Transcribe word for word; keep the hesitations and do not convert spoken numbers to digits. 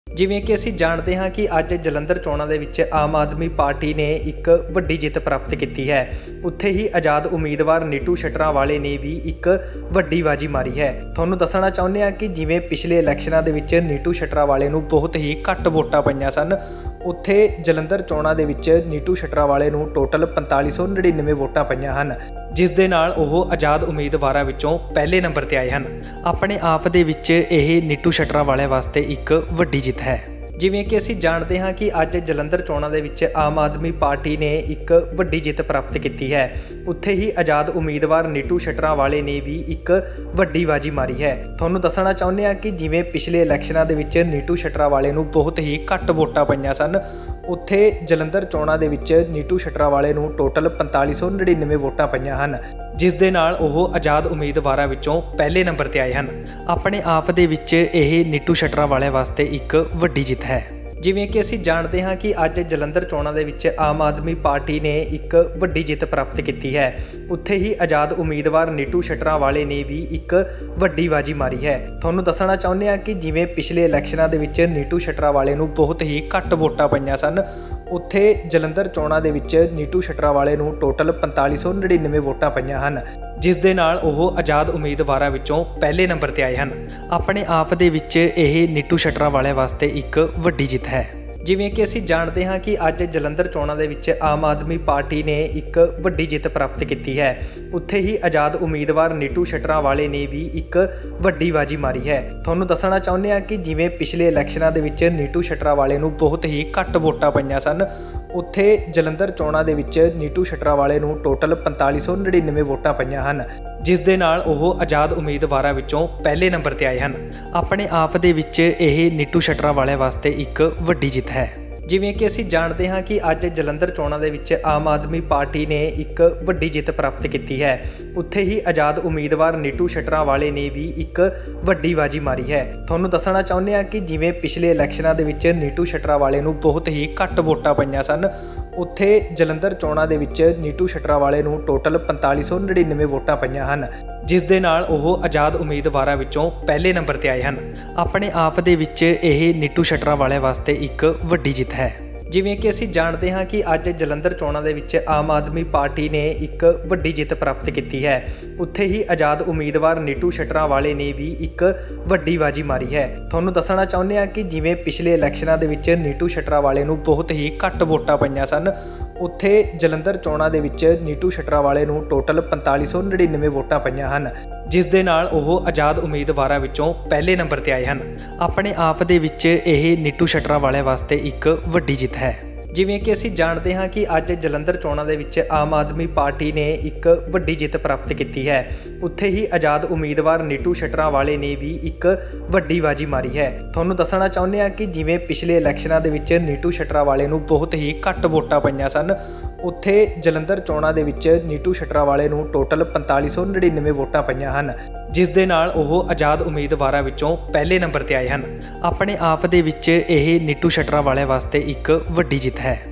ਜਿਵੇਂ ਕਿ ਅਸੀਂ ਜਾਣਦੇ ਹਾਂ ਕਿ ਅੱਜ ਜਲੰਧਰ ਚੋਣਾਂ ਦੇ ਵਿੱਚ ਆਮ ਆਦਮੀ ਪਾਰਟੀ ਨੇ ਇੱਕ ਵੱਡੀ ਜਿੱਤ ਪ੍ਰਾਪਤ ਕੀਤੀ ਹੈ। ਉੱਥੇ ਹੀ ਆਜ਼ਾਦ ਉਮੀਦਵਾਰ ਨੀਟੂ ਸ਼ਟਰਾਂਵਾਲੇ ਨੇ ਵੀ ਇੱਕ ਵੱਡੀ ਬਾਜੀ ਮਾਰੀ ਹੈ। ਤੁਹਾਨੂੰ ਦੱਸਣਾ ਚਾਹੁੰਦੇ ਹਾਂ ਕਿ ਜਿਵੇਂ ਪਿਛਲੇ ਇਲੈਕਸ਼ਨਾਂ ਦੇ ਵਿੱਚ ਨੀਟੂ ਸ਼ਟਰਾਂਵਾਲੇ ਨੂੰ ਬਹੁਤ ਹੀ ਘੱਟ ਵੋਟਾਂ ਪਈਆਂ ਸਨ, ਉੱਥੇ ਜਲੰਧਰ ਚੋਣਾਂ ਦੇ ਵਿੱਚ ਨੀਟੂ ਸ਼ਟਰਾਂਵਾਲੇ ਨੂੰ ਟੋਟਲ ਪੰਤਾਲੀ ਸੌ ਨੜਿਨਵੇਂ ਵੋਟਾਂ ਪਈਆਂ ਹਨ, ਜਿਸ ਦੇ ਨਾਲ ਉਹ ਆਜ਼ਾਦ ਉਮੀਦਵਾਰਾਂ ਵਿੱਚੋਂ ਪਹਿਲੇ ਨੰਬਰ ਤੇ ਆਏ ਹਨ। ਆਪਣੇ ਆਪ ਦੇ ਵਿੱਚ ਇਹ ਨੀਟੂ ਸ਼ਟਰਾਂਵਾਲੇ ਵਾਸਤੇ ਇੱਕ ਵੱਡੀ ਜਿੱਤ ਹੈ। ਜਿਵੇਂ ਕਿ ਅਸੀਂ ਜਾਣਦੇ ਹਾਂ ਕਿ ਅੱਜ ਜਲੰਧਰ ਚੋਣਾਂ ਦੇ ਵਿੱਚ ਆਮ ਆਦਮੀ ਪਾਰਟੀ ਨੇ ਇੱਕ ਵੱਡੀ ਜਿੱਤ ਪ੍ਰਾਪਤ ਕੀਤੀ ਹੈ। ਉੱਥੇ ਹੀ ਆਜ਼ਾਦ ਉਮੀਦਵਾਰ ਨੀਟੂ ਸ਼ਟਰਾਂਵਾਲੇ ਨੇ ਵੀ ਇੱਕ ਵੱਡੀ ਬਾਜੀ ਮਾਰੀ ਹੈ। ਤੁਹਾਨੂੰ ਦੱਸਣਾ ਚਾਹੁੰਦੇ ਹਾਂ ਕਿ ਜਿਵੇਂ ਪਿਛਲੇ ਇਲੈਕਸ਼ਨਾਂ ਦੇ ਵਿੱਚ ਨੀਟੂ ਸ਼ਟਰਾਂਵਾਲੇ ਨੂੰ ਬਹੁਤ ਹੀ ਘੱਟ ਵੋਟਾਂ ਪਈਆਂ ਸਨ, ਉੱਥੇ ਜਲੰਧਰ ਚੋਣਾਂ ਦੇ ਵਿੱਚ ਨੀਟੂ ਸ਼ਟਰਾਂਵਾਲੇ ਨੂੰ ਟੋਟਲ ਪੰਤਾਲੀ ਸੌ ਨੜਿਨਵੇਂ ਵੋਟਾਂ ਪਈਆਂ ਹਨ, ਜਿਸ ਦੇ ਨਾਲ ਉਹ ਆਜ਼ਾਦ ਉਮੀਦਵਾਰਾਂ ਵਿੱਚੋਂ ਪਹਿਲੇ ਨੰਬਰ ਤੇ ਆਏ ਹਨ। ਆਪਣੇ ਆਪ ਦੇ ਵਿੱਚ ਇਹ ਨੀਟੂ ਸ਼ਟਰਾਂਵਾਲੇ ਵਾਸਤੇ ਇੱਕ ਵੱਡੀ ਜਿੱਤ ਹੈ। ਜਿਵੇਂ ਕਿ ਅਸੀਂ ਜਾਣਦੇ ਹਾਂ ਕਿ ਅੱਜ ਜਲੰਧਰ ਚੋਣਾਂ ਦੇ ਵਿੱਚ ਆਮ ਆਦਮੀ ਪਾਰਟੀ ਨੇ ਇੱਕ ਵੱਡੀ ਜਿੱਤ ਪ੍ਰਾਪਤ ਕੀਤੀ ਹੈ। ਉੱਥੇ ਹੀ ਆਜ਼ਾਦ ਉਮੀਦਵਾਰ ਨੀਟੂ ਸ਼ਟਰਾਂਵਾਲੇ ਨੇ ਵੀ ਇੱਕ ਵੱਡੀ ਬਾਜੀ ਮਾਰੀ ਹੈ। ਤੁਹਾਨੂੰ ਦੱਸਣਾ ਚਾਹੁੰਦੇ ਹਾਂ ਕਿ ਜਿਵੇਂ ਪਿਛਲੇ ਇਲੈਕਸ਼ਨਾਂ ਦੇ ਵਿੱਚ ਨੀਟੂ ਸ਼ਟਰਾਂਵਾਲੇ ਨੂੰ ਬਹੁਤ ਹੀ ਘੱਟ ਵੋਟਾਂ ਪਈਆਂ ਸਨ, ਉੱਥੇ ਜਲੰਧਰ ਚੋਣਾਂ ਦੇ ਵਿੱਚ ਨੀਟੂ ਸ਼ਟਰਾਂਵਾਲੇ ਨੂੰ ਟੋਟਲ ਪੰਤਾਲੀ ਸੌ ਨੜਿਨਵੇਂ ਵੋਟਾਂ ਪਈਆਂ ਹਨ, ਜਿਸ ਦੇ ਨਾਲ ਉਹ ਆਜ਼ਾਦ ਉਮੀਦਵਾਰਾਂ ਵਿੱਚੋਂ ਪਹਿਲੇ ਨੰਬਰ ਤੇ ਆਏ ਹਨ। ਆਪਣੇ ਆਪ ਦੇ ਵਿੱਚ ਇਹ ਨੀਟੂ ਸ਼ਟਰਾਂਵਾਲੇ ਵਾਸਤੇ ਇੱਕ ਵੱਡੀ ਜਿੱਤ ਹੈ। ਜਿਵੇਂ ਕਿ ਅਸੀਂ ਜਾਣਦੇ ਹਾਂ ਕਿ ਅੱਜ ਜਲੰਧਰ ਚੋਣਾਂ ਦੇ ਵਿੱਚ ਆਮ ਆਦਮੀ ਪਾਰਟੀ ਨੇ ਇੱਕ ਵੱਡੀ ਜਿੱਤ ਪ੍ਰਾਪਤ ਕੀਤੀ ਹੈ। ਉੱਥੇ ਹੀ ਆਜ਼ਾਦ ਉਮੀਦਵਾਰ ਨੀਟੂ ਸ਼ਟਰਾਂਵਾਲੇ ਨੇ ਵੀ ਇੱਕ ਵੱਡੀ ਬਾਜੀ ਮਾਰੀ ਹੈ। ਤੁਹਾਨੂੰ ਦੱਸਣਾ ਚਾਹੁੰਦੇ ਹਾਂ ਕਿ ਜਿਵੇਂ ਪਿਛਲੇ ਇਲੈਕਸ਼ਨਾਂ ਦੇ ਵਿੱਚ ਨੀਟੂ ਸ਼ਟਰਾਂਵਾਲੇ ਨੂੰ ਬਹੁਤ ਹੀ ਘੱਟ ਵੋਟਾਂ ਪਈਆਂ ਸਨ, ਉੱਥੇ ਜਲੰਧਰ ਚੋਣਾਂ ਦੇ ਵਿੱਚ ਨੀਟੂ ਸ਼ਟਰਾਂਵਾਲੇ ਨੂੰ ਟੋਟਲ ਪੰਤਾਲੀ ਸੌ ਨੜਿਨਵੇਂ ਵੋਟਾਂ ਪਈਆਂ ਹਨ, ਜਿਸ ਦੇ ਨਾਲ ਉਹ ਆਜ਼ਾਦ ਉਮੀਦਵਾਰਾਂ ਵਿੱਚੋਂ ਪਹਿਲੇ ਨੰਬਰ ਤੇ ਆਏ ਹਨ। ਆਪਣੇ ਆਪ ਦੇ ਵਿੱਚ ਇਹ ਨੀਟੂ ਸ਼ਟਰਾਂਵਾਲੇ ਵਾਸਤੇ ਇੱਕ ਵੱਡੀ ਜਿੱਤ ਹੈ। ਜਿਵੇਂ ਕਿ ਅਸੀਂ ਜਾਣਦੇ ਹਾਂ ਕਿ ਅੱਜ ਜਲੰਧਰ ਚੋਣਾਂ ਦੇ ਵਿੱਚ ਆਮ ਆਦਮੀ ਪਾਰਟੀ ਨੇ ਇੱਕ ਵੱਡੀ ਜਿੱਤ ਪ੍ਰਾਪਤ ਕੀਤੀ ਹੈ। ਉੱਥੇ ਹੀ ਆਜ਼ਾਦ ਉਮੀਦਵਾਰ ਨੀਟੂ ਸ਼ਟਰਾਂਵਾਲੇ ਨੇ ਵੀ ਇੱਕ ਵੱਡੀ ਬਾਜੀ ਮਾਰੀ ਹੈ। ਤੁਹਾਨੂੰ ਦੱਸਣਾ ਚਾਹੁੰਦੇ ਹਾਂ ਕਿ ਜਿਵੇਂ ਪਿਛਲੇ ਇਲੈਕਸ਼ਨਾਂ ਦੇ ਵਿੱਚ ਨੀਟੂ ਸ਼ਟਰਾਂਵਾਲੇ ਨੂੰ ਬਹੁਤ ਹੀ ਘੱਟ ਵੋਟਾਂ ਪਈਆਂ ਸਨ, ਉੱਥੇ ਜਲੰਧਰ ਚੋਣਾਂ ਦੇ ਵਿੱਚ ਨੀਟੂ ਸ਼ਟਰਾਂਵਾਲੇ ਨੂੰ ਟੋਟਲ ਪੰਤਾਲੀ ਸੌ ਨੜਿਨਵੇਂ ਵੋਟਾਂ ਪਈਆਂ ਹਨ, ਜਿਸ ਦੇ ਨਾਲ ਉਹ ਆਜ਼ਾਦ ਉਮੀਦਵਾਰਾਂ ਵਿੱਚੋਂ ਪਹਿਲੇ ਨੰਬਰ ਤੇ ਆਏ ਹਨ। ਆਪਣੇ ਆਪ ਦੇ ਵਿੱਚ ਇਹ ਨੀਟੂ ਸ਼ਟਰਾਂਵਾਲੇ ਵਾਸਤੇ ਇੱਕ ਵੱਡੀ ਜਿੱਤ ਹੈ। ਜਿਵੇਂ ਕਿ ਅਸੀਂ ਜਾਣਦੇ ਹਾਂ ਕਿ ਅੱਜ ਜਲੰਧਰ ਚੋਣਾਂ ਦੇ ਵਿੱਚ ਆਮ ਆਦਮੀ ਪਾਰਟੀ ਨੇ ਇੱਕ ਵੱਡੀ ਜਿੱਤ ਪ੍ਰਾਪਤ ਕੀਤੀ ਹੈ। ਉੱਥੇ ਹੀ ਆਜ਼ਾਦ ਉਮੀਦਵਾਰ ਨੀਟੂ ਸ਼ਟਰਾਂਵਾਲੇ ਨੇ ਵੀ ਇੱਕ ਵੱਡੀ ਬਾਜੀ ਮਾਰੀ ਹੈ। ਤੁਹਾਨੂੰ ਦੱਸਣਾ ਚਾਹੁੰਦੇ ਹਾਂ ਕਿ ਜਿਵੇਂ ਪਿਛਲੇ ਇਲੈਕਸ਼ਨਾਂ ਦੇ ਵਿੱਚ ਨੀਟੂ ਸ਼ਟਰਾਂਵਾਲੇ ਨੂੰ ਬਹੁਤ ਹੀ ਘੱਟ ਵੋਟਾਂ ਪਈਆਂ ਸਨ, ਉੱਥੇ ਜਲੰਧਰ ਚੋਣਾਂ ਦੇ ਵਿੱਚ ਨੀਟੂ ਸ਼ਟਰਾਂਵਾਲੇ ਨੂੰ ਟੋਟਲ ਪੰਤਾਲੀ ਸੌ ਨੜਿਨਵੇਂ ਵੋਟਾਂ ਪਈਆਂ ਹਨ, ਜਿਸ ਦੇ ਨਾਲ ਉਹ ਆਜ਼ਾਦ ਉਮੀਦਵਾਰਾਂ ਵਿੱਚੋਂ ਪਹਿਲੇ ਨੰਬਰ ਤੇ ਆਏ ਹਨ। ਆਪਣੇ ਆਪ ਦੇ ਵਿੱਚ ਇਹ ਨੀਟੂ ਸ਼ਟਰਾਂਵਾਲੇ ਵਾਸਤੇ ਇੱਕ ਵੱਡੀ ਜਿੱਤ ਹੈ। ਜਿਵੇਂ ਕਿ ਅਸੀਂ ਜਾਣਦੇ ਹਾਂ ਕਿ ਅੱਜ ਜਲੰਧਰ ਚੋਣਾਂ ਦੇ ਵਿੱਚ ਆਮ ਆਦਮੀ ਪਾਰਟੀ ਨੇ ਇੱਕ ਵੱਡੀ ਜਿੱਤ ਪ੍ਰਾਪਤ ਕੀਤੀ ਹੈ। ਉੱਥੇ ਹੀ ਆਜ਼ਾਦ ਉਮੀਦਵਾਰ ਨੀਟੂ ਸ਼ਟਰਾਂਵਾਲੇ ਨੇ ਵੀ ਇੱਕ ਵੱਡੀ ਬਾਜੀ ਮਾਰੀ ਹੈ। ਤੁਹਾਨੂੰ ਦੱਸਣਾ ਚਾਹੁੰਦੇ ਹਾਂ ਕਿ ਜਿਵੇਂ ਪਿਛਲੇ ਇਲੈਕਸ਼ਨਾਂ ਦੇ ਵਿੱਚ ਨੀਟੂ ਸ਼ਟਰਾਂਵਾਲੇ ਨੂੰ ਬਹੁਤ ਹੀ ਘੱਟ ਵੋਟਾਂ ਪਈਆਂ ਸਨ, ਉੱਥੇ ਜਲੰਧਰ ਚੋਣਾਂ ਦੇ ਵਿੱਚ ਨੀਟੂ ਸ਼ਟਰਾਂਵਾਲੇ ਨੂੰ ਟੋਟਲ ਪੰਤਾਲੀ ਸੌ ਨੜਿਨਵੇਂ ਵੋਟਾਂ ਪਈਆਂ ਹਨ, ਜਿਸ ਦੇ ਨਾਲ ਉਹ ਆਜ਼ਾਦ ਉਮੀਦਵਾਰਾਂ ਵਿੱਚੋਂ ਪਹਿਲੇ ਨੰਬਰ ਤੇ ਆਏ ਹਨ। ਆਪਣੇ ਆਪ ਦੇ ਵਿੱਚ ਇਹ ਨੀਟੂ ਸ਼ਟਰਾਂਵਾਲੇ ਵਾਸਤੇ ਇੱਕ ਵੱਡੀ ਜਿੱਤ ਹੈ।